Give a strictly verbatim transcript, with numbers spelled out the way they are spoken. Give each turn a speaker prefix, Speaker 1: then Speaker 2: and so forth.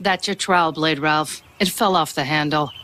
Speaker 1: That's your trowel blade, Ralph. It fell off the handle.